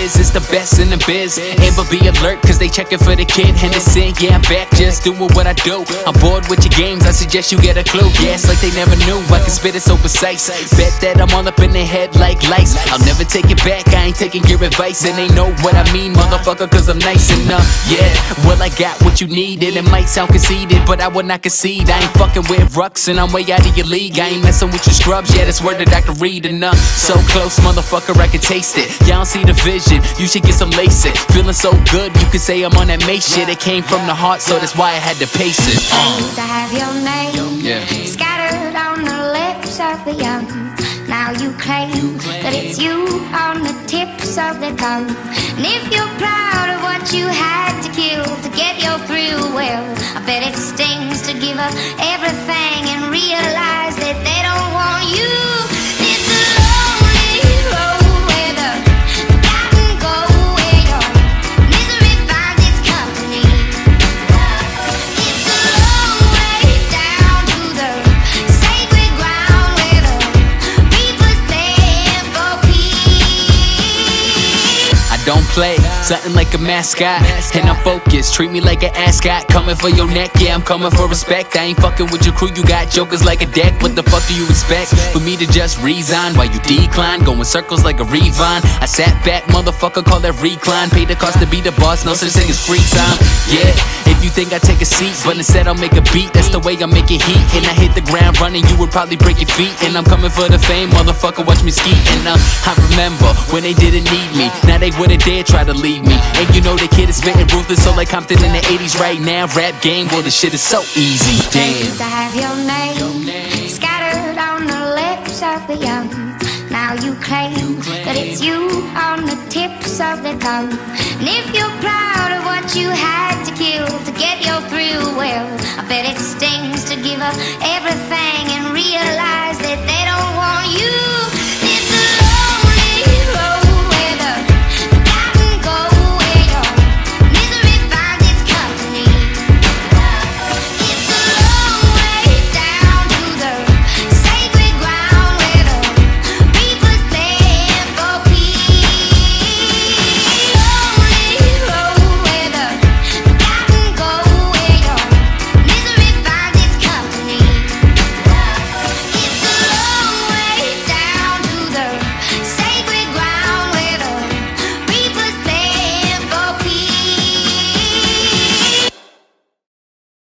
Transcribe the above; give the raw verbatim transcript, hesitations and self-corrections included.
is, it's the best in the biz. Amber, be alert, cause they checking for the kid Henderson. Yeah, I'm back, just doing what I do. I'm bored with your games, I suggest you get a clue. Yeah, it's like they never knew, I can spit it so precise. Bet that I'm all up in their head like lice. I'll never take it back, I ain't taking your advice. And they know what I mean, motherfucker, cause I'm nice enough. Yeah, well I got what you need, and it might sound conceited, but I would not concede. I ain't fucking with rucks, and I'm way out of your league. I ain't messing with you scrubs, yeah, that's word that I can read enough. So close, motherfucker, I can taste it. Y'all don't see the vision, you should get some LASIK. Feeling so good, you can say I'm on that May shit. It came from the heart, so that's why I had to pace it. I used to have your name, yeah, scattered on the lips of the young. Now you claim that it's you on the tips of their tongue. And if you're proud of what you had to kill to get your thrill, well, I bet it stings to give up everything and realize that they don't want you. It's a lonely road where the forgotten go, where your misery finds its company. It's a long way down to the sacred ground where the reapers stand for peace. I don't play, something like a mascot, and I'm focused, treat me like an ascot. Coming for your neck, yeah, I'm coming for respect. I ain't fucking with your crew, you got jokers like a deck. What the fuck do you expect? For me to just resign while you decline, going circles like a Revine. I sat back, motherfucker, call that recline. Pay the cost to be the boss, no such thing as free time. Yeah, if you think I take a seat, but instead I'll make a beat, that's the way I make it heat. And I hit the ground running, you would probably break your feet. And I'm coming for the fame, motherfucker, watch me ski. And uh, I remember when they didn't need me, now they wouldn't dare try to leave me. And you know the kid is spitting ruthless, so like Compton in the eighties right now. Rap game, well, the shit is so easy, They damn. used to have your name scattered on the lips of the young. Now you claim that it's you on the tips of their tongue. And if you're proud of what you had to kill to get your thrill, well, I bet it stings to give up everything and realize that they don't